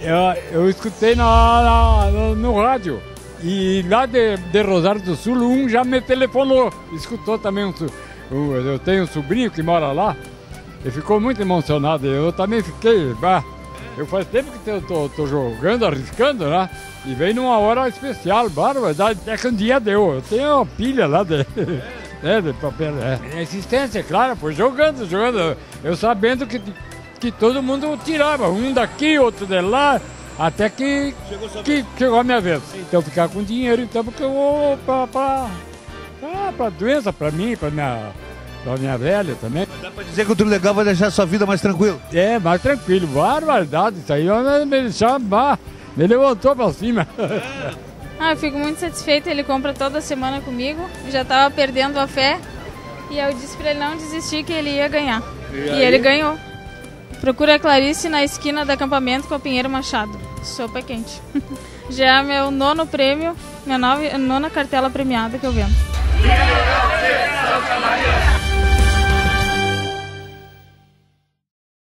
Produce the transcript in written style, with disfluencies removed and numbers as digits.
Eu escutei no rádio. E lá de Rosário do Sul, um já me telefonou. Escutou também eu tenho um sobrinho que mora lá. Ele ficou muito emocionado. Eu também fiquei. Eu faz tempo que eu tô jogando, arriscando, né? E veio numa hora especial, bárbaro. Até que um dia deu. Eu tenho uma pilha lá de papel. Existência, claro, foi jogando. Eu sabendo que todo mundo tirava. Um daqui, outro de lá. Até que chegou a minha vez. Então ficar com dinheiro, então, porque eu vou pra doença, pra mim, pra minha velha também. Dá pra dizer que o Trilegal vai deixar a sua vida mais tranquila? É, mais tranquilo, barbaridade. Isso aí me levantou pra cima. Eu fico muito satisfeita, ele compra toda semana comigo. Já tava perdendo a fé. E eu disse pra ele não desistir, que ele ia ganhar. E ele ganhou. Procura a Clarice na esquina do acampamento com a Pinheiro Machado. Sopa quente. Já é meu 9º prêmio, minha 9ª cartela premiada que eu vendo.